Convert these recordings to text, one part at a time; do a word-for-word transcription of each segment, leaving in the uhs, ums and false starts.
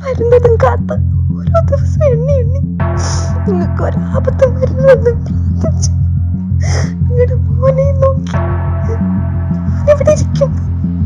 വരുന്നതും കാത്ത് ഓരോ ദിവസം എണ്ണി എണ്ണി നിങ്ങൾക്ക് ഒരാപത്തും വരരുതെന്ന് പ്രാർത്ഥിച്ചു നിങ്ങളുടെ മോനെ നോക്കി ഞാനിവിടെ ഇരിക്കുന്നു.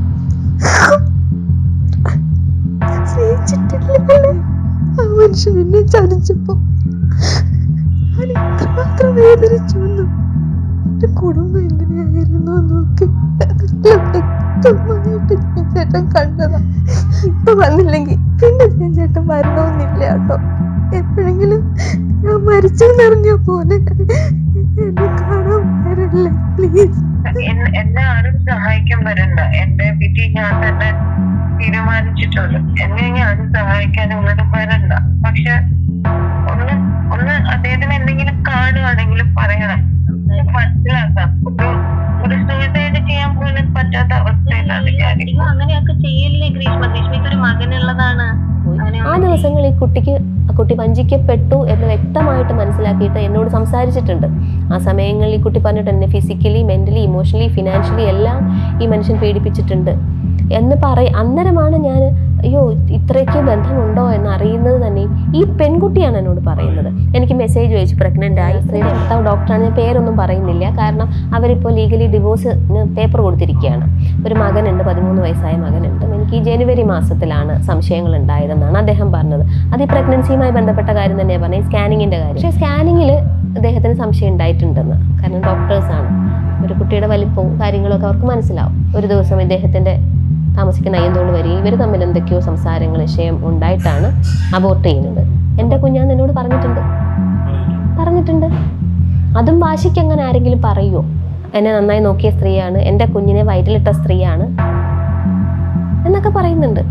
സ്നേഹിച്ചിട്ടില്ലേ ആ മനുഷ്യൻ എന്നെ ചതിച്ചപ്പോ ഞാൻ എത്രമാത്രം വേദനിച്ചു വന്നു. എന്റെ കുടുംബം എങ്ങനെയായിരുന്നു നോക്കി വ്യക്തമായിട്ട് ഞാൻ ചേട്ടൻ കണ്ടതാ. ഇപ്പൊ വന്നില്ലെങ്കിൽ പിന്നെ ഞാൻ ചേട്ടൻ വരണമെന്നില്ല കേട്ടോ. എപ്പോഴെങ്കിലും ഞാൻ മരിച്ചെന്നറിഞ്ഞ പോലെ എന്നെ കാണാൻ വരല്ലേ പ്ലീസ്. എന്നെ ആരും സഹായിക്കാൻ വരണ്ട. എന്റെ വിധി ഞാൻ തന്നെ തീരുമാനിച്ചിട്ടുള്ളൂ. എന്നെ ആരും സഹായിക്കാൻ ഒന്നും വരണ്ട. പക്ഷെ ഒന്ന് ഒന്ന് അദ്ദേഹത്തിന് എന്തെങ്കിലും കാണുകയാണെങ്കിലും പറയണം, മനസ്സിലാക്കാം. ഒരു ഒരു സൂയിസൈഡ് ചെയ്യാൻ പോലും പറ്റാത്ത അവസ്ഥയിലാണ് ഞാൻ. അങ്ങനെയൊക്കെ ചെയ്യല്ലേ ഗ്രീഷ്മ, ഗ്രീഷ്മയ്ക്ക് ഒരു മകനുള്ളതാണ്. ആ ദിവസങ്ങൾ ഈ കുട്ടിക്ക് ആ കുട്ടി വഞ്ചിക്കപ്പെട്ടു എന്ന് വ്യക്തമായിട്ട് മനസ്സിലാക്കിയിട്ട് എന്നോട് സംസാരിച്ചിട്ടുണ്ട്. ആ സമയങ്ങളിൽ ഈ കുട്ടി പറഞ്ഞിട്ട് എന്നെ ഫിസിക്കലി, മെന്റലി, ഇമോഷണലി, ഫിനാൻഷ്യലി എല്ലാം ഈ മനുഷ്യൻ പീഡിപ്പിച്ചിട്ടുണ്ട് എന്ന് പറ അന്നേരമാണ് ഞാൻ അയ്യോ ഇത്രയ്ക്ക് ബന്ധമുണ്ടോ എന്ന് അറിയുന്നത് തന്നെ ഈ പെൺകുട്ടിയാണ് എന്നോട് പറയുന്നത്. എനിക്ക് മെസ്സേജ് അയച്ചു പ്രഗ്നൻ്റ് ആയി, സ്ത്രീയുടെ ഭർത്താവ് ഡോക്ടറാണ്, ഞാൻ പേരൊന്നും പറയുന്നില്ല കാരണം അവരിപ്പോൾ ലീഗലി ഡിവോഴ്സിന് പേപ്പർ കൊടുത്തിരിക്കുകയാണ്. ഒരു മകനുണ്ട്, പതിമൂന്ന് വയസ്സായ മകനുണ്ട്. എനിക്ക് ഈ ജനുവരി മാസത്തിലാണ് സംശയങ്ങൾ ഉണ്ടായതെന്നാണ് അദ്ദേഹം പറഞ്ഞത്. അത് ഈ പ്രഗ്നൻസിയുമായി ബന്ധപ്പെട്ട കാര്യം തന്നെയാണ് പറഞ്ഞത്, സ്കാനിങ്ങിൻ്റെ കാര്യം. പക്ഷേ സ്കാനിങ്ങിൽ അദ്ദേഹത്തിന് സംശയം ഉണ്ടായിട്ടുണ്ടെന്ന്, കാരണം ഡോക്ടേഴ്സാണ്. ഒരു കുട്ടിയുടെ വലിപ്പവും കാര്യങ്ങളൊക്കെ അവർക്ക് മനസ്സിലാവും. ഒരു ദിവസം ഇദ്ദേഹത്തിൻ്റെ താമസിക്കുന്ന അയ്യന്തോട് വരികയും ഇവർ തമ്മിൽ എന്തൊക്കെയോ സംസാരങ്ങൾ വിഷയം ഉണ്ടായിട്ടാണ് അബോർട്ട് ചെയ്യുന്നത്. എൻ്റെ കുഞ്ഞാന്ന് എന്നോട് പറഞ്ഞിട്ടുണ്ട് പറഞ്ഞിട്ടുണ്ട് അതും വാശിക്ക് അങ്ങനെ ആരെങ്കിലും പറയുമോ? എന്നെ നന്നായി നോക്കിയ സ്ത്രീയാണ്, എൻ്റെ കുഞ്ഞിനെ വയറ്റിലിട്ട സ്ത്രീയാണ് എന്നൊക്കെ പറയുന്നുണ്ട്.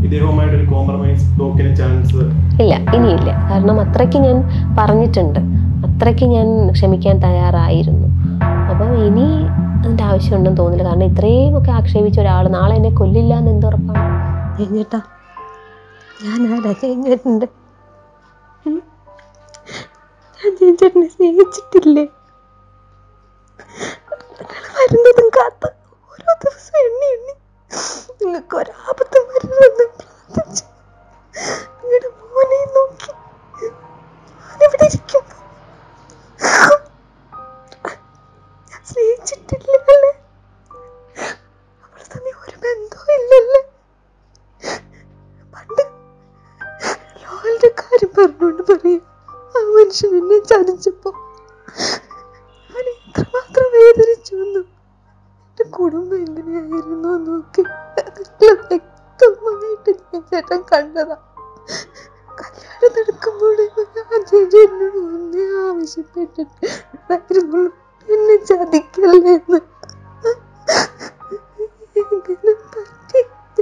ഇല്ല, ഇനിയില്ല. കാരണം അത്രയ്ക്ക് ഞാൻ പറഞ്ഞിട്ടുണ്ട്, അത്രയ്ക്ക് ഞാൻ ക്ഷമിക്കാൻ തയ്യാറായിരുന്നു. അപ്പം ഇനി അതിൻ്റെ ആവശ്യമുണ്ടെന്ന് തോന്നില്ല. കാരണം ഇത്രയും ഒക്കെ ആക്ഷേപിച്ച ഒരാൾ നാളെ എന്നെ കൊല്ലില്ല എന്ന് എന്തുറപ്പാണ്? ചേട്ടാ, ഞാൻ ആരാ ചേട്ടൻ്റെ? ഞാൻ ചേട്ടനെ സ്നേഹിച്ചിട്ടില്ലേ? വരുന്നതും കാത്ത് ഓരോ ദിവസം എണ്ണി എണ്ണി നിങ്ങൾക്ക് ഒരാപത്തും വരരുതെന്ന് പ്രാർത്ഥിച്ചു നിങ്ങളുടെ മോനെ നോക്കി ഞാനിവിടെ ഇരിക്കുന്നു. സ്നേഹിച്ചിട്ടില്ലേ? അവൾ തമ്മിൽ ഒരു ബന്ധവും ഇല്ലല്ലേ? പണ്ട് ലോകന്റെ കാര്യം പറഞ്ഞുകൊണ്ട് പറയാം ആ മനുഷ്യൻ എന്നെ ചതിച്ചപ്പോ ഞാൻ എത്രമാത്രം വേദനിച്ചു വന്നു. എന്റെ കുടുംബം എങ്ങനെയായിരുന്നു നോക്കി വ്യക്തമായിട്ട് ഞാൻ ചേട്ടൻ കണ്ടതാ. കല്യാണം നടക്കുമ്പോൾ ആ ചേച്ചി എന്നോട് ഒന്നേ ആവശ്യപ്പെട്ടിട്ടുണ്ടായിരുന്നുള്ളൂ, എന്നെ ചതിക്കല്ലേന്ന്. എങ്ങനെ പറ്റി?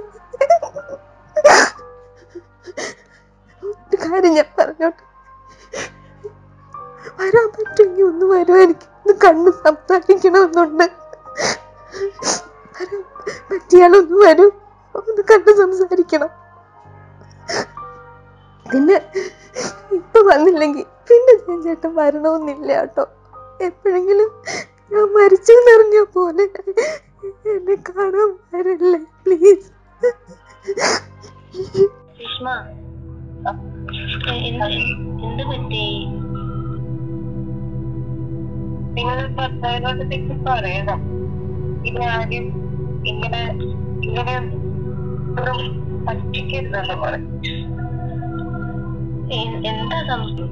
ഒരു കാര്യം ഞാൻ പറഞ്ഞോട്ടെ, വരാൻ പറ്റുമെങ്കിൽ ഒന്ന് വരും. എനിക്ക് ഒന്ന് കണ്ണ് സംസാരിക്കണമെന്നുണ്ട്. വരാൻ പറ്റിയാലൊന്ന് വരും, ഒന്ന് കണ്ണ് സംസാരിക്കണം. പിന്നെ ഇപ്പൊ വന്നില്ലെങ്കിൽ പിന്നെ ഞാൻ ചേട്ടൻ വരണമെന്നില്ല കേട്ടോ. എപ്പോഴെങ്കിലും ഞാൻ മരിച്ചെന്നറിഞ്ഞ പോലെ എന്നെ കാണാൻ വരല്ലേ പ്ലീസ്. എന്ത് പറ്റി? നിങ്ങൾ ഭർത്താവിനോട് തെറ്റി പറയണം. ഇനി ആരും ഇങ്ങനെ ഇങ്ങനെ പറ്റിക്കരുതെന്ന് പറയും. എന്താ സംഭവം?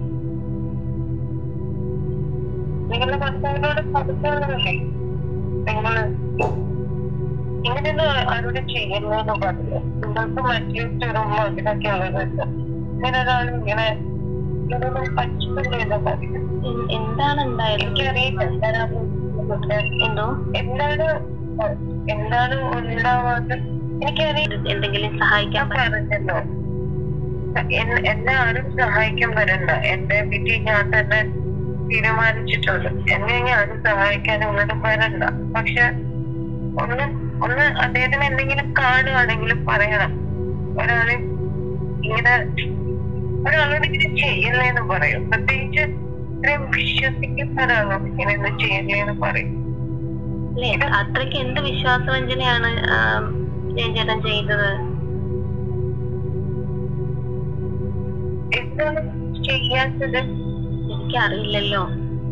നിങ്ങളുടെ ഭർത്താവിനോട് പഠിത്തമല്ലേ നിങ്ങള് ഇങ്ങനെയൊന്നും ആരോട് ചെയ്യുന്നതെന്ന് പറഞ്ഞു. നിങ്ങൾക്ക് മറ്റു ചെറുമ്മ ഇതിനൊക്കെ ഉള്ളതുണ്ട്. ഇങ്ങനെ ഒരാൾ ഇങ്ങനെ ഇതൊന്നും പറ്റില്ലെന്ന് പറഞ്ഞു. എന്താണ് ഉണ്ടായത്? എനിക്കറിയില്ല എന്താണ് എന്തോ എന്താണ് എന്താണ് ഉണ്ടാവാതെ എനിക്കറിയില്ല. എന്തെങ്കിലും സഹായിക്കാൻ പറഞ്ഞല്ലോ, എന്നെ ആരും സഹായിക്കാൻ വരണ്ട. എന്റെ വിധി ഞാൻ തന്നെ തീരുമാനിച്ചിട്ടുള്ളൂ. എന്നെ ആരും സഹായിക്കാൻ ഒന്നും വരണ്ട. പക്ഷെ ഒന്ന് ഒന്ന് അദ്ദേഹത്തിന് എന്തെങ്കിലും കാണുകയാണെങ്കിലും പറയണം. ഒരാള് ഇങ്ങനെ ഒരാളോട് ഇങ്ങനെ ചെയ്യല്ലേന്ന് പറയും. പ്രത്യേകിച്ച് ഇത്രയും വിശ്വസിക്കുന്ന ഒരാളോട് ഇങ്ങനെ ഒന്നും ചെയ്യല്ലേന്ന് പറയും. അത്രയ്ക്ക് എന്ത് വിശ്വാസവഞ്ചനയാണ് ചേട്ടൻ ചെയ്തത്? എന്താണ് ചെയ്യാത്തത്? എനിക്കറിയില്ലല്ലോ.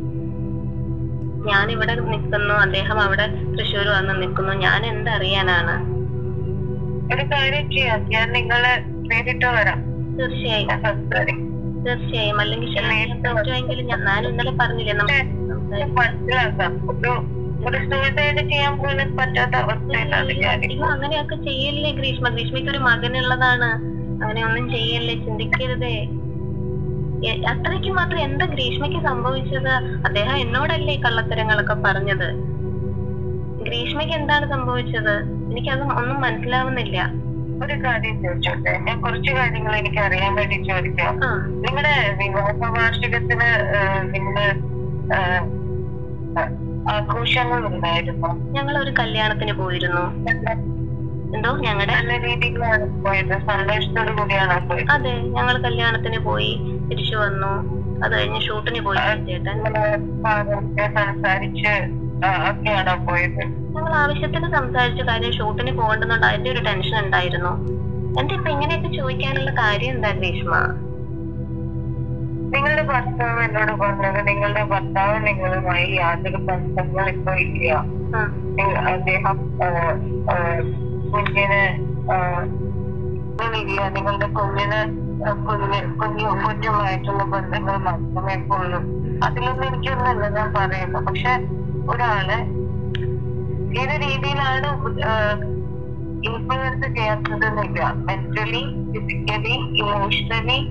ഞാൻ ഇവിടെ നിൽക്കുന്നു, അദ്ദേഹം അവിടെ തൃശ്ശൂർ വന്ന് നിൽക്കുന്നു. ഞാൻ എന്തറിയാനാണ്? ഒരു കാര്യം ചെയ്യാം, ഞാൻ നിങ്ങളെ നേരിട്ട് വരാം. തീർച്ചയായും സംസാരിക്കും. തീർച്ചയായും. അല്ലെങ്കിൽ പറ്റുമെങ്കിൽ ഞാൻ ഇന്നലെ പറഞ്ഞില്ലേ നമുക്ക് മനസ്സിലാക്കാം. ഒരു ഒരു സൂയിസൈഡ് ചെയ്യാൻ പോലും പറ്റാത്ത അവസ്ഥയിലാണ് ഞാൻ. അങ്ങനെയൊക്കെ ചെയ്യല്ലേ ഗ്രീഷ്മ. ഗ്രീഷ്മയ്ക്ക് ഒരു മകനുള്ളതാണ്. അങ്ങനെ ഒന്നും ചെയ്യല്ലേ, ചിന്തിക്കരുതേ. അത്രയ്ക്ക് മാത്രം എന്താ ഗ്രീഷ്മയ്ക്ക് സംഭവിച്ചത്? അദ്ദേഹം എന്നോടല്ലേ ഈ കള്ളത്തരങ്ങളൊക്കെ പറഞ്ഞത്. ഗ്രീഷ്മയ്ക്ക് എന്താണ് സംഭവിച്ചത്? എനിക്കത് ഒന്നും മനസ്സിലാവുന്നില്ല. ഒരു കാര്യം ചോദിച്ചോട്ടെ, ഞാൻ കുറച്ച് കാര്യങ്ങൾ എനിക്ക് അറിയാൻ വേണ്ടി ചോദിക്കാം. നിങ്ങളുടെ വിവാഹ വാർഷികത്തിന് നിങ്ങള് ആഘോഷങ്ങൾ ഉണ്ടായിരുന്നു? ഞങ്ങൾ ഒരു കല്യാണത്തിന് പോയിരുന്നു. എന്തോ ഞങ്ങളുടെ നല്ല രീതിയിലാണ് പോയത്? സന്തോഷത്തോടു കൂടിയാണോ പോയത്? അതെ, ഞങ്ങൾ കല്യാണത്തിന് പോയി തിരിച്ചു വന്നു. അത് കഴിഞ്ഞ് ഷൂട്ടിന് പോയി. ചേട്ടൻ സംസാരിച്ച് ഒക്കെയാണോ പോയത്? ഞങ്ങൾ ആവശ്യത്തിന് സംസാരിച്ച കാര്യം ഷൂട്ടിന് പോകണ്ടെന്നുണ്ട്. അതിന്റെ ഒരു ടെൻഷൻ ഉണ്ടായിരുന്നു. എന്താ ഇപ്പൊ ഇങ്ങനെയൊക്കെ ചോദിക്കാനുള്ള കാര്യം എന്താ ഗ്രീഷ്മ? നിങ്ങളുടെ ഭർത്താവ് എന്നോട് പറഞ്ഞത് നിങ്ങളുടെ ഭർത്താവ് നിങ്ങളുമായി യാതൊരു ബന്ധങ്ങൾ ഇപ്പൊ ഇല്ല. അദ്ദേഹം കുഞ്ഞിന് ഇല്ല, നിങ്ങളുടെ കുഞ്ഞിന് കുഞ്ഞ് കുഞ്ഞു കുഞ്ഞുമായിട്ടുള്ള ബന്ധങ്ങൾ മാത്രമേ ഉള്ളൂ. അതിലൊന്നും എനിക്കൊന്നല്ല ഞാൻ പറയുന്നത്. പക്ഷെ ഒരാള് ഏത് രീതിയിലാണ് ഇൻഫ്ലുവൻസ് ചെയ്യാത്തതെന്നില്ല. മെന്റലി, ഫിസിക്കലി, ഇമോഷണലി,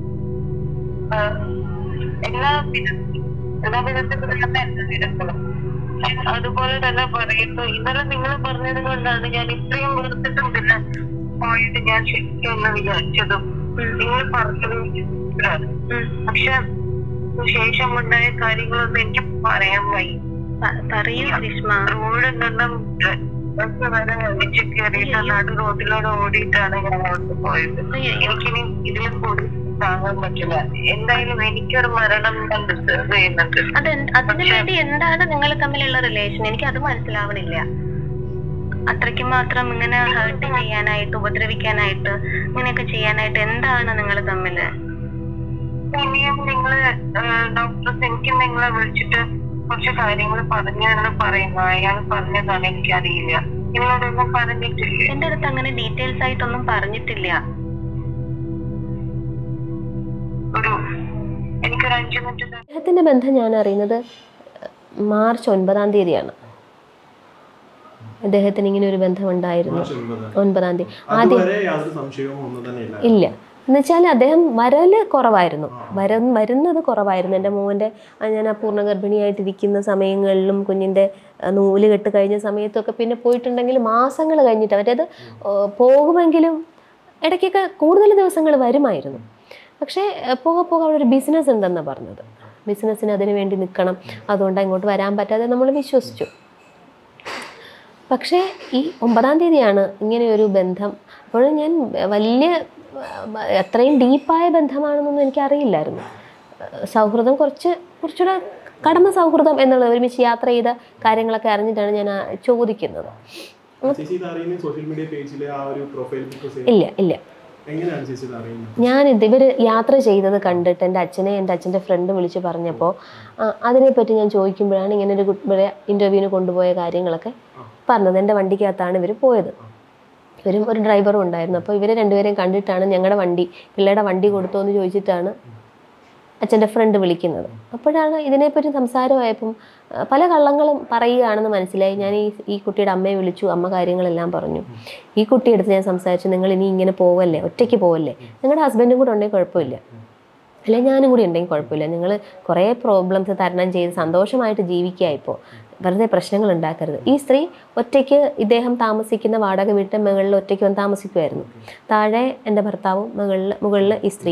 എല്ലാ വിധത്തിലും എല്ലാ വിധത്തിലും എല്ലാ വിധത്തിലും അതുപോലെ തന്നെ പറയുന്നു. ഇന്നലെ നിങ്ങൾ പറഞ്ഞത് കൊണ്ടാണ് ഞാൻ ഇത്രയും വെറുത്തിട്ടും പിന്നെ പോയിട്ട് ഞാൻ ശരിക്കുമെന്ന് വിചാരിച്ചതും നിങ്ങൾ പറഞ്ഞതും. പക്ഷെ ശേഷം ഉണ്ടായ കാര്യങ്ങളൊന്നും എനിക്ക് പറയാൻ വയ്യ. പറയൂ ഗ്രീഷ്മ. റോഡിൽ നിന്നും ബസ് വരെ ഒഴിച്ച് കയറിയിട്ട് നടു റോഡിലൂടെ ഓടിയിട്ടാണ് ഞാൻ അങ്ങോട്ട് പോയത്. എനിക്കിനി ഇതിലും കൂടി താങ്ങാൻ പറ്റില്ല. എന്തായാലും എനിക്കൊരു മരണം ഞാൻ ഡിസേർവ് ചെയ്യുന്നുണ്ട്. അത് അതിനു വേണ്ടി എന്താണ് നിങ്ങൾ തമ്മിലുള്ള റിലേഷൻ? എനിക്ക് അത് മനസ്സിലാവണില്ല. അത്രയ്ക്ക് മാത്രം ഇങ്ങനെ ഹേർട്ട് ചെയ്യാനായിട്ട്, ഉപദ്രവിക്കാനായിട്ട്, ഇങ്ങനെയൊക്കെ ചെയ്യാനായിട്ട് എന്താണ് നിങ്ങൾ തമ്മില്? ഇനിയും നിങ്ങള് ഡോക്ടേഴ്സ് എനിക്ക് നിങ്ങളെ വിളിച്ചിട്ട് കുറച്ച് കാര്യങ്ങൾ പറഞ്ഞു എന്ന് പറയുന്നു. അയാൾ പറഞ്ഞതാണ്, എനിക്കറിയില്ല. നിങ്ങളോടൊന്നും പറഞ്ഞിട്ടില്ല? എന്റെ അടുത്ത് അങ്ങനെ ഡീറ്റെയിൽസ് ആയിട്ടൊന്നും പറഞ്ഞിട്ടില്ല. ഒരു എനിക്കൊരു അഞ്ചു മിനിറ്റ്. അദ്ദേഹത്തിന്റെ ബന്ധം ഞാൻ അറിയുന്നത് മാർച്ച് ഒൻപതാം തീയതിയാണ്. അദ്ദേഹത്തിന് ഇങ്ങനെ ഒരു ബന്ധം ഉണ്ടായിരുന്നു. ഒൻപതാം തീയതി ആദ്യം ഇല്ല എന്നുവെച്ചാൽ അദ്ദേഹം വരല് കുറവായിരുന്നു. വര വരുന്നത് കുറവായിരുന്നു. എൻ്റെ മോൻ്റെ ഞാൻ അപൂർണ്ണ ഗർഭിണിയായിട്ടിരിക്കുന്ന സമയങ്ങളിലും കുഞ്ഞിൻ്റെ നൂല് കെട്ട് കഴിഞ്ഞ സമയത്തൊക്കെ പിന്നെ പോയിട്ടുണ്ടെങ്കിൽ മാസങ്ങൾ കഴിഞ്ഞിട്ട് അവരത് പോകുമെങ്കിലും ഇടയ്ക്കൊക്കെ കൂടുതൽ ദിവസങ്ങൾ വരുമായിരുന്നു. പക്ഷേ പോകെ പോകെ അവിടെ ഒരു ബിസിനസ് ഉണ്ടെന്നാണ് പറഞ്ഞത്. ബിസിനസ്സിന് അതിന് വേണ്ടി നിൽക്കണം, അതുകൊണ്ട് അങ്ങോട്ട് വരാൻ പറ്റാതെ നമ്മൾ വിശ്വസിച്ചു. പക്ഷേ ഈ ഒമ്പതാം തീയതിയാണ് ഇങ്ങനെയൊരു ബന്ധം. അപ്പോൾ ഞാൻ വലിയ അത്രയും ഡീപ്പായ ബന്ധമാണെന്നൊന്നും എനിക്കറിയില്ലായിരുന്നു. സൗഹൃദം കുറച്ച് കുറച്ചുകൂടെ കടന്ന സൗഹൃദം എന്നുള്ള ഒരുമിച്ച് യാത്ര ചെയ്ത കാര്യങ്ങളൊക്കെ അറിഞ്ഞിട്ടാണ് ഞാൻ ചോദിക്കുന്നത്. ഇല്ല ഇല്ല ഞാനിത് ഇവർ യാത്ര ചെയ്തത് കണ്ടിട്ട് എൻ്റെ അച്ഛനെ എൻ്റെ അച്ഛൻ്റെ ഫ്രണ്ട് വിളിച്ച് പറഞ്ഞപ്പോൾ അതിനെപ്പറ്റി ഞാൻ ചോദിക്കുമ്പോഴാണ് ഇങ്ങനെ ഒരു ഇവരെ ഇൻ്റർവ്യൂവിന് കൊണ്ടുപോയ കാര്യങ്ങളൊക്കെ പറഞ്ഞത്. എൻ്റെ വണ്ടിക്കകത്താണ് ഇവർ പോയത്. ഇവരും ഒരു ഡ്രൈവറും ഉണ്ടായിരുന്നു. അപ്പോൾ ഇവരെ രണ്ടുപേരെയും കണ്ടിട്ടാണ് ഞങ്ങളുടെ വണ്ടി പിള്ളേരുടെ വണ്ടി കൊടുത്തോ എന്ന് ചോദിച്ചിട്ടാണ് അച്ഛൻ്റെ ഫ്രണ്ട് വിളിക്കുന്നത്. അപ്പോഴാണ് ഇതിനെപ്പറ്റി സംസാരമായപ്പം പല കള്ളങ്ങളും പറയുകയാണെന്ന് മനസ്സിലായി. ഞാൻ ഈ ഈ കുട്ടിയുടെ അമ്മയെ വിളിച്ചു, അമ്മ കാര്യങ്ങളെല്ലാം പറഞ്ഞു. ഈ കുട്ടിയെടുത്ത് ഞാൻ സംസാരിച്ചു, നിങ്ങൾ ഇനി ഇങ്ങനെ പോവല്ലേ, ഒറ്റയ്ക്ക് പോവല്ലേ, നിങ്ങളുടെ ഹസ്ബൻഡും കൂടെ ഉണ്ടെങ്കിൽ കുഴപ്പമില്ല, അല്ലെ ഞാനും കൂടി ഉണ്ടെങ്കിൽ കുഴപ്പമില്ല, നിങ്ങൾ കുറേ പ്രോബ്ലംസ് തരണം ചെയ്ത് സന്തോഷമായിട്ട് ജീവിക്കുക, ഇപ്പോൾ വെറുതെ പ്രശ്നങ്ങൾ ഉണ്ടാക്കരുത്. ഈ സ്ത്രീ ഒറ്റയ്ക്ക് ഇദ്ദേഹം താമസിക്കുന്ന വാടക വീട്ടിൽ മുകളിൽ ഒറ്റയ്ക്ക് വന്ന് താമസിക്കുമായിരുന്നു. താഴെ എൻ്റെ ഭർത്താവും മുകളിൽ മുകളിൽ ഈ സ്ത്രീ.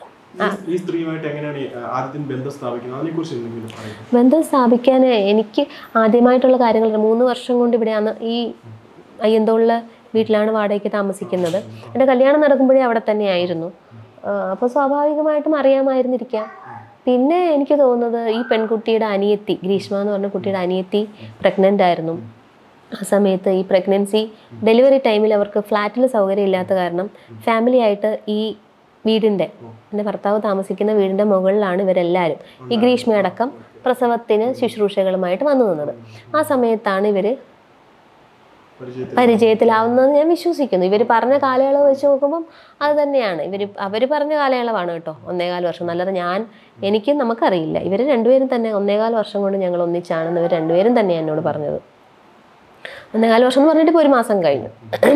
ബന്ധം സ്ഥാപിക്കാൻ എനിക്ക് ആദ്യമായിട്ടുള്ള കാര്യങ്ങൾ മൂന്ന് വർഷം കൊണ്ട് ഇവിടെയാണ് ഈ അയ്യന്തോളിലെ വീട്ടിലാണ് വാടകയ്ക്ക് താമസിക്കുന്നത്. എൻ്റെ കല്യാണം നടക്കുമ്പോഴേ അവിടെ തന്നെയായിരുന്നു. അപ്പോൾ സ്വാഭാവികമായിട്ടും അറിയാമായിരുന്നിരിക്കാം. പിന്നെ എനിക്ക് തോന്നുന്നത് ഈ പെൺകുട്ടിയുടെ അനിയത്തി ഗ്രീഷ്മ എന്ന് പറഞ്ഞ കുട്ടിയുടെ അനിയത്തി പ്രഗ്നൻ്റ് ആയിരുന്നു. ആ സമയത്ത് ഈ പ്രഗ്നൻസി ഡെലിവറി ടൈമിൽ അവർക്ക് ഫ്ലാറ്റിൽ സൗകര്യം ഇല്ലാത്ത കാരണം ഫാമിലി ആയിട്ട് ഈ വീടിൻ്റെ എൻ്റെ ഭർത്താവ് താമസിക്കുന്ന വീടിൻ്റെ മുകളിലാണ് ഇവരെല്ലാവരും ഈ ഗ്രീഷ്മയടക്കം പ്രസവത്തിന് ശുശ്രൂഷകളുമായിട്ട് വന്നു നിന്നത്. ആ സമയത്താണ് ഇവർ പരിചയത്തിലാവുന്നതെന്ന് ഞാൻ വിശ്വസിക്കുന്നു. ഇവർ പറഞ്ഞ കാലയളവ് വെച്ച് നോക്കുമ്പം അത് തന്നെയാണ്. ഇവർ അവർ പറഞ്ഞ കാലയളവാണ് കേട്ടോ, ഒന്നേകാല് വർഷം. അല്ലാതെ ഞാൻ എനിക്ക് നമുക്കറിയില്ല. ഇവർ രണ്ടുപേരും തന്നെ ഒന്നേകാല് വർഷം കൊണ്ട് ഞങ്ങൾ ഒന്നിച്ചാണെന്ന് ഇവർ രണ്ടുപേരും തന്നെയാണ് എന്നോട് പറഞ്ഞത്. ഒന്നേകാല് വർഷം എന്ന് പറഞ്ഞിട്ട് ഇപ്പോൾ ഒരു മാസം കഴിഞ്ഞു.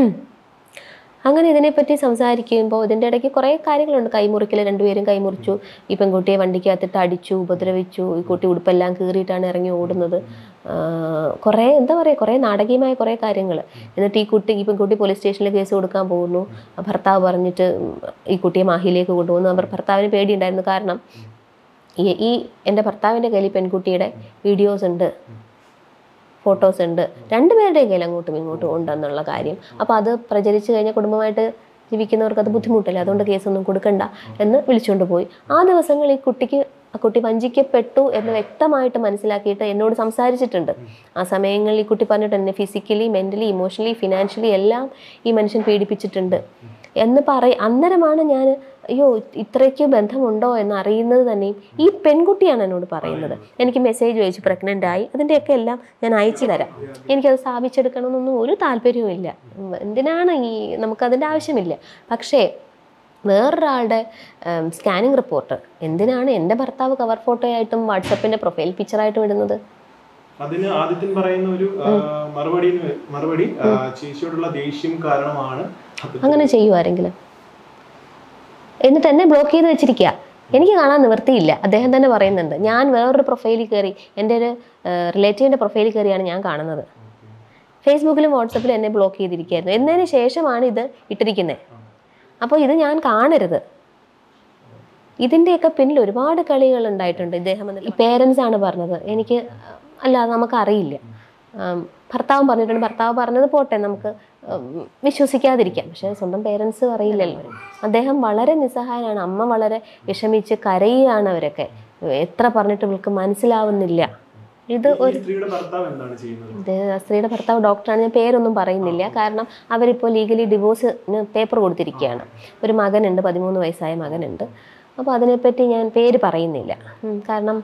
അങ്ങനെ ഇതിനെപ്പറ്റി സംസാരിക്കുമ്പോൾ ഇതിൻ്റെ ഇടയ്ക്ക് കുറേ കാര്യങ്ങളുണ്ട്. കൈമുറിക്കൽ, രണ്ടുപേരും കൈമുറിച്ചു. ഈ പെൺകുട്ടിയെ വണ്ടിക്കകത്തിട്ട് അടിച്ചു, ഉപദ്രവിച്ചു. ഈ കുട്ടി ഉടുപ്പെല്ലാം കീറിയിട്ടാണ് ഇറങ്ങി ഓടുന്നത്. കുറേ എന്താ പറയുക, കുറേ നാടകീയമായ കുറേ കാര്യങ്ങൾ. എന്നിട്ട് ഈ കുട്ടി ഈ പെൺകുട്ടി പോലീസ് സ്റ്റേഷനിൽ കേസ് കൊടുക്കാൻ പോകുന്നു. ഭർത്താവ് പറഞ്ഞിട്ട് ഈ കുട്ടിയെ മാഹിയിലേക്ക് കൊണ്ടുപോകുന്നു. അവർ ഭർത്താവിന് പേടിയുണ്ടായിരുന്നു. കാരണം ഈ ഈ എൻ്റെ ഭർത്താവിൻ്റെ കയ്യിൽ പെൺകുട്ടിയുടെ വീഡിയോസ് ഉണ്ട്, ഫോട്ടോസ് ഉണ്ട്, രണ്ടുപേരുടെയും കയ്യിൽ അങ്ങോട്ടും ഇങ്ങോട്ടും ഉണ്ടെന്നുള്ള കാര്യം. അപ്പോൾ അത് പ്രചരിച്ചു കഴിഞ്ഞാൽ കുടുംബമായിട്ട് ജീവിക്കുന്നവർക്ക് അത് ബുദ്ധിമുട്ടല്ലേ, അതുകൊണ്ട് കേസൊന്നും കൊടുക്കണ്ട എന്ന് വിളിച്ചുകൊണ്ട് പോയി. ആ ദിവസങ്ങൾ ഈ കുട്ടിക്ക് ആ കുട്ടി വഞ്ചിക്കപ്പെട്ടു എന്ന് വ്യക്തമായിട്ട് മനസ്സിലാക്കിയിട്ട് എന്നോട് സംസാരിച്ചിട്ടുണ്ട്. ആ സമയങ്ങളിൽ ഈ കുട്ടി പറഞ്ഞിട്ട് എന്നെ ഫിസിക്കലി, മെൻ്റലി, ഇമോഷണലി, ഫിനാൻഷ്യലി എല്ലാം ഈ മനുഷ്യൻ പീഡിപ്പിച്ചിട്ടുണ്ട് എന്ന് പറയും. അന്നേരമാണ് ഞാൻ അയ്യോ ഇത്രയ്ക്ക് ബന്ധമുണ്ടോ എന്ന് അറിയുന്നത് തന്നെയും ഈ പെൺകുട്ടിയാണ് എന്നോട് പറയുന്നത്. എനിക്ക് മെസ്സേജ് അയച്ചു പ്രഗ്നൻ്റ് ആയി, അതിൻ്റെയൊക്കെ എല്ലാം ഞാൻ അയച്ചു തരാം. എനിക്കത് സ്ഥാപിച്ചെടുക്കണമെന്നൊന്നും ഒരു താല്പര്യവും ഇല്ല. എന്തിനാണ് ഈ നമുക്കതിൻ്റെ ആവശ്യമില്ല. പക്ഷേ വേറൊരാളുടെ സ്കാനിങ് റിപ്പോർട്ട് എന്തിനാണ് എൻ്റെ ഭർത്താവ് കവർ ഫോട്ടോ ആയിട്ടും വാട്സപ്പിൻ്റെ പ്രൊഫൈൽ പിക്ചറായിട്ടും ഇടുന്നത്? അതിന് ആദിത്യൻ പറയുന്ന ഒരു മറുപടി മറുപടി ചേച്ചിയോടുള്ള ദേഷ്യം കാരണമാണ്. അങ്ങനെ ചെയ്യുമാരെങ്കിലും എന്നിട്ട് എന്നെ ബ്ലോക്ക് ചെയ്ത് വെച്ചിരിക്കുക. എനിക്ക് കാണാൻ നിവൃത്തിയില്ല. അദ്ദേഹം തന്നെ പറയുന്നുണ്ട്, ഞാൻ വേറൊരു പ്രൊഫൈലിൽ കയറി, എൻ്റെ ഒരു റിലേറ്റീവിൻ്റെ പ്രൊഫൈലിൽ കയറിയാണ് ഞാൻ കാണുന്നത്. ഫേസ്ബുക്കിലും വാട്സപ്പിലും എന്നെ ബ്ലോക്ക് ചെയ്തിരിക്കുകയായിരുന്നു. എന്നതിന് ശേഷമാണ് ഇത് ഇട്ടിരിക്കുന്നത്. അപ്പോൾ ഇത് ഞാൻ കാണരുത്. ഇതിൻ്റെയൊക്കെ പിന്നിൽ ഒരുപാട് കളികൾ ഉണ്ടായിട്ടുണ്ട്. ഇദ്ദേഹം ഈ പേരൻസ് ആണ് പറഞ്ഞത്, എനിക്ക് അല്ലാതെ നമുക്കറിയില്ല. ഭർത്താവും പറഞ്ഞിട്ടുണ്ട്. ഭർത്താവ് പറഞ്ഞത് പോട്ടെ, നമുക്ക് വിശ്വസിക്കാതിരിക്കാം. പക്ഷേ സ്വന്തം പേരൻസ് അറിയില്ലല്ലോ. അദ്ദേഹം വളരെ നിസ്സഹായനാണ്. അമ്മ വളരെ വിഷമിച്ച് കരയുകയാണ്. അവരൊക്കെ എത്ര പറഞ്ഞിട്ട് ഇവൾക്ക് മനസ്സിലാവുന്നില്ല. ഇത് ഒരു സ്ത്രീയുടെ ഭർത്താവ് ഡോക്ടറാണ്. ഞാൻ പേരൊന്നും പറയുന്നില്ല, കാരണം അവരിപ്പോൾ ലീഗലി ഡിവോഴ്സിന് പേപ്പർ കൊടുത്തിരിക്കുകയാണ്. ഒരു മകനുണ്ട്, പതിമൂന്ന് വയസ്സായ മകനുണ്ട്. അപ്പോൾ അതിനെപ്പറ്റി ഞാൻ പേര് പറയുന്നില്ല. കാരണം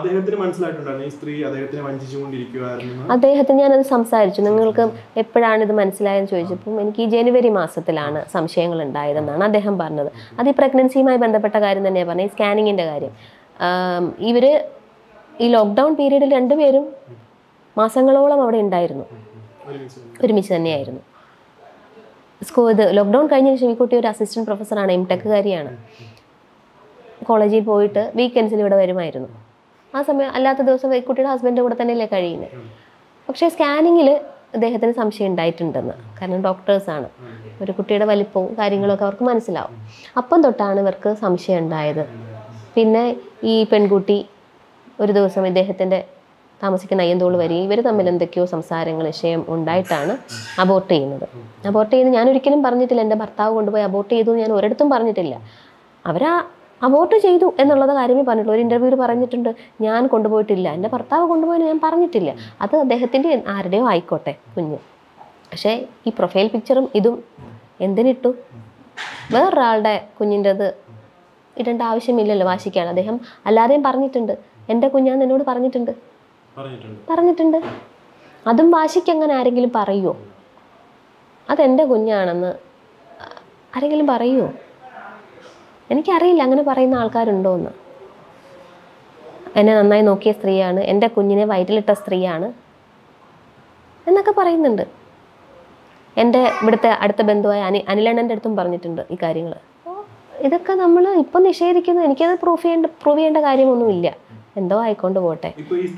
അദ്ദേഹത്തിന് ഞാനത് സംസാരിച്ചു. നിങ്ങൾക്ക് എപ്പോഴാണ് ഇത് മനസ്സിലായെന്ന് ചോദിച്ചപ്പം എനിക്ക് ഈ ജനുവരി മാസത്തിലാണ് സംശയങ്ങൾ ഉണ്ടായതെന്നാണ് അദ്ദേഹം പറഞ്ഞത്. അത് ഈ പ്രഗ്നൻസിയുമായി ബന്ധപ്പെട്ട കാര്യം തന്നെയാണ് പറഞ്ഞത്, ഈ സ്കാനിങ്ങിൻ്റെ കാര്യം. ഇവർ ഈ ലോക്ക്ഡൗൺ പീരീഡിൽ രണ്ടുപേരും മാസങ്ങളോളം അവിടെ ഉണ്ടായിരുന്നു, ഒരുമിച്ച് തന്നെയായിരുന്നു. സ്കൂ ഇത് ലോക്ക്ഡൗൺ കഴിഞ്ഞ ശേഷം ഈ കുട്ടി ഒരു അസിസ്റ്റൻറ്റ് പ്രൊഫസറാണ്, എം ടെക്കുകാരിയാണ്. കോളേജിൽ പോയിട്ട് വീക്കെൻഡ്സിൽ ഇവിടെ വരുമായിരുന്നു. ആ സമയം അല്ലാത്ത ദിവസം ഈ കുട്ടിയുടെ ഹസ്ബൻഡിൻ്റെ കൂടെ തന്നെയല്ലേ കഴിയുന്നത്. പക്ഷേ സ്കാനിങ്ങിൽ അദ്ദേഹത്തിന് സംശയം ഉണ്ടായിട്ടുണ്ടെന്ന്. കാരണം ഡോക്ടേഴ്സാണ്, ഒരു കുട്ടിയുടെ വലിപ്പവും കാര്യങ്ങളൊക്കെ അവർക്ക് മനസ്സിലാവും. അപ്പം തൊട്ടാണ് ഇവർക്ക് സംശയം ഉണ്ടായത്. പിന്നെ ഈ പെൺകുട്ടി ഒരു ദിവസം ഇദ്ദേഹത്തിൻ്റെ താമസിക്കുന്ന അയ്യന്തോൾ വരികയും ഇവർ തമ്മിൽ എന്തൊക്കെയോ സംസാരങ്ങൾ വിഷയം ഉണ്ടായിട്ടാണ് അബോർട്ട് ചെയ്യുന്നത്. അബോർട്ട് ചെയ്യുന്നത് ഞാനൊരിക്കലും പറഞ്ഞിട്ടില്ല. എൻ്റെ ഭർത്താവ് കൊണ്ടുപോയി അബോർട്ട് ചെയ്തു ഞാൻ ഒരിടത്തും പറഞ്ഞിട്ടില്ല. അവരാ അബോർട്ട് ചെയ്തു എന്നുള്ളത് കാര്യമേ പറഞ്ഞിട്ടുള്ളൂ. ഒരു ഇൻ്റർവ്യൂവിൽ പറഞ്ഞിട്ടുണ്ട്, ഞാൻ കൊണ്ടുപോയിട്ടില്ല, എൻ്റെ ഭർത്താവ് കൊണ്ടുപോയെന്ന് ഞാൻ പറഞ്ഞിട്ടില്ല. അത് അദ്ദേഹത്തിൻ്റെ ആരുടെയോ ആയിക്കോട്ടെ കുഞ്ഞ്. പക്ഷേ ഈ പ്രൊഫൈൽ പിക്ചറും ഇതും എന്തിനിട്ടു? വേറൊരാളുടെ കുഞ്ഞിൻ്റെത് ഇടേണ്ട ആവശ്യമില്ലല്ലോ വാശിക്കാണ്. അദ്ദേഹം അല്ലാതെയും പറഞ്ഞിട്ടുണ്ട്, എൻ്റെ കുഞ്ഞാന്ന് എന്നോട് പറഞ്ഞിട്ടുണ്ട് പറഞ്ഞിട്ടുണ്ട് അതും വാശിക്ക് അങ്ങനെ ആരെങ്കിലും പറയുമോ? അതെൻ്റെ കുഞ്ഞാണെന്ന് ആരെങ്കിലും പറയുമോ? എനിക്കറിയില്ല അങ്ങനെ പറയുന്ന ആൾക്കാരുണ്ടോ എന്ന്. എന്നെ നന്നായി നോക്കിയ സ്ത്രീയാണ്, എൻ്റെ കുഞ്ഞിനെ വയറ്റിലിട്ട സ്ത്രീയാണ് എന്നൊക്കെ പറയുന്നുണ്ട്. എൻ്റെ ഇവിടുത്തെ അടുത്ത ബന്ധുവായ അനി അനിലണ്ണൻ്റെ അടുത്തും പറഞ്ഞിട്ടുണ്ട് ഈ കാര്യങ്ങൾ. ഇതൊക്കെ നമ്മൾ ഇപ്പം നിഷേധിക്കുന്നു. എനിക്കത് പ്രൂഫ് ചെയ്യേണ്ട പ്രൂവ് ചെയ്യേണ്ട കാര്യമൊന്നുമില്ല. എന്തോ ആയിക്കൊണ്ട് പോട്ടെ.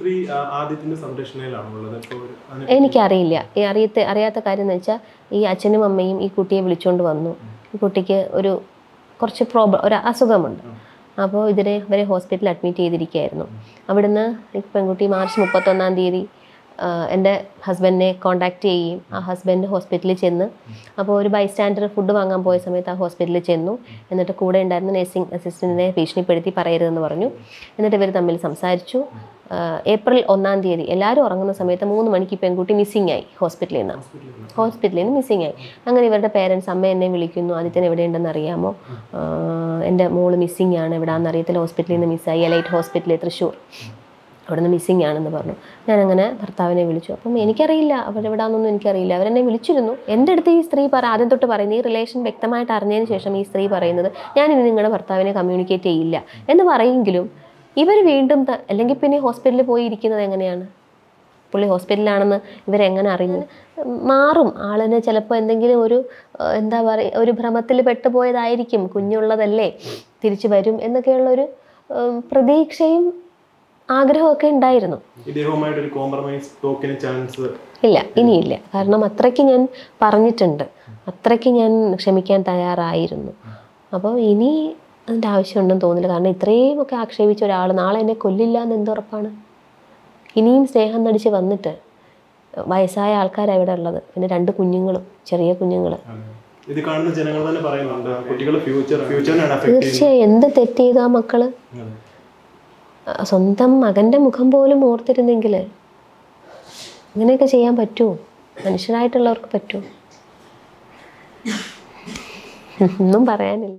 എനിക്കറിയില്ല. ഈ അറിയത്ത അറിയാത്ത കാര്യം എന്ന് വെച്ചാൽ ഈ അച്ഛനും അമ്മയും ഈ കുട്ടിയെ വിളിച്ചുകൊണ്ട് വന്നു. ഈ കുട്ടിക്ക് ഒരു കുറച്ച് പ്രോബ്ലം, ഒരു അസുഖമുണ്ട്. അപ്പോൾ ഇതിനെ ഇവരെ ഹോസ്പിറ്റലിൽ അഡ്മിറ്റ് ചെയ്തിരിക്കുകയായിരുന്നു. അവിടുന്ന് ഈ പെൺകുട്ടി മാർച്ച് മുപ്പത്തൊന്നാം തീയതി എൻ്റെ ഹസ്ബൻഡിനെ കോണ്ടാക്ട് ചെയ്യുകയും ആ ഹസ്ബൻഡ് ഹോസ്പിറ്റലിൽ ചെന്ന് അപ്പോൾ ഒരു ബൈസ്റ്റാൻഡർ ഫുഡ് വാങ്ങാൻ പോയ സമയത്ത് ആ ഹോസ്പിറ്റലിൽ ചെന്നു. എന്നിട്ട് കൂടെ ഉണ്ടായിരുന്ന നഴ്സിംഗ് അസിസ്റ്റൻറ്റിനെ ഭീഷണിപ്പെടുത്തി പറയരുതെന്ന് പറഞ്ഞു. എന്നിട്ട് ഇവർ തമ്മിൽ സംസാരിച്ചു. ഏപ്രിൽ ഒന്നാം തീയതി എല്ലാവരും ഉറങ്ങുന്ന സമയത്ത് മൂന്ന് മണിക്ക് പെൺകുട്ടി മിസ്സിംഗ് ആയി ഹോസ്പിറ്റലിൽ നിന്ന് ഹോസ്പിറ്റലിൽ നിന്ന് മിസ്സിംഗ് ആയി. അങ്ങനെ ഇവരുടെ പേരൻസ് അമ്മ എന്നെ വിളിക്കുന്നു, ആദിത്യൻ എവിടെയുണ്ടെന്ന് അറിയാമോ, എൻ്റെ മോള് മിസ്സിംഗ് ആണ്, എവിടെയാണെന്ന് അറിയത്തില്ല, ഹോസ്പിറ്റലിൽ നിന്ന് മിസ്സായി, എലൈറ്റ് ഹോസ്പിറ്റലിൽ തൃശ്ശൂർ, അവിടെ നിന്ന് മിസ്സിംഗ് ആണെന്ന് പറഞ്ഞു. ഞാനങ്ങനെ ഭർത്താവിനെ വിളിച്ചു. അപ്പം എനിക്കറിയില്ല അവരെവിടാന്നൊന്നും എനിക്കറിയില്ല. അവരെന്നെ വിളിച്ചിരുന്നു. എൻ്റെ അടുത്ത് ഈ സ്ത്രീ പറ ആദ്യം തൊട്ട് പറയുന്നത്, ഈ റിലേഷൻ വ്യക്തമായിട്ട് അറിഞ്ഞതിന് ശേഷം ഈ സ്ത്രീ പറയുന്നത് ഞാനിനി നിങ്ങളുടെ ഭർത്താവിനെ കമ്മ്യൂണിക്കേറ്റ് ചെയ്യില്ല എന്ന് പറയെങ്കിലും ഇവർ വീണ്ടും അല്ലെങ്കിൽ പിന്നെ ഹോസ്പിറ്റലിൽ പോയി ഇരിക്കുന്നത് എങ്ങനെയാണ്? പുള്ളി ഹോസ്പിറ്റലിലാണെന്ന് ഇവരെങ്ങനെ അറിയുന്നത്? മാറും ആളിന്. ചിലപ്പോൾ എന്തെങ്കിലും ഒരു എന്താ പറയുക, ഒരു ഭ്രമത്തിൽ പെട്ടുപോയതായിരിക്കും, കുഞ്ഞുള്ളതല്ലേ തിരിച്ചു വരും എന്നൊക്കെയുള്ളൊരു പ്രതീക്ഷയും ആഗ്രഹമൊക്കെ ഉണ്ടായിരുന്നു. ഇല്ല, ഇനിയില്ല. കാരണം അത്രയ്ക്ക് ഞാൻ പറഞ്ഞിട്ടുണ്ട്, അത്രയ്ക്ക് ഞാൻ ക്ഷമിക്കാൻ തയ്യാറായിരുന്നു. അപ്പോൾ ഇനി അതിൻ്റെ ആവശ്യമുണ്ടെന്ന് തോന്നില്ല. കാരണം ഇത്രയും ഒക്കെ ആക്ഷേപിച്ച ഒരാൾ നാളെ എന്നെ കൊല്ലില്ല എന്ന് എന്തുറപ്പാണ്? ഇനിയും സ്നേഹം നടിച്ച് വന്നിട്ട് വയസ്സായ ആൾക്കാരാണ് ഇവിടെ ഉള്ളത്, പിന്നെ രണ്ട് കുഞ്ഞുങ്ങളും, ചെറിയ കുഞ്ഞുങ്ങൾ. തീർച്ചയായും എന്ത് തെറ്റ് ചെയ്തു ആ മക്കള്? സ്വന്തം മകൻ്റെ മുഖം പോലും ഓർത്തിരുന്നെങ്കിൽ ഇങ്ങനെയൊക്കെ ചെയ്യാൻ പറ്റുമോ? മനുഷ്യരായിട്ടുള്ളവർക്ക് പറ്റുമോ? ഒന്നും പറയാനില്ല.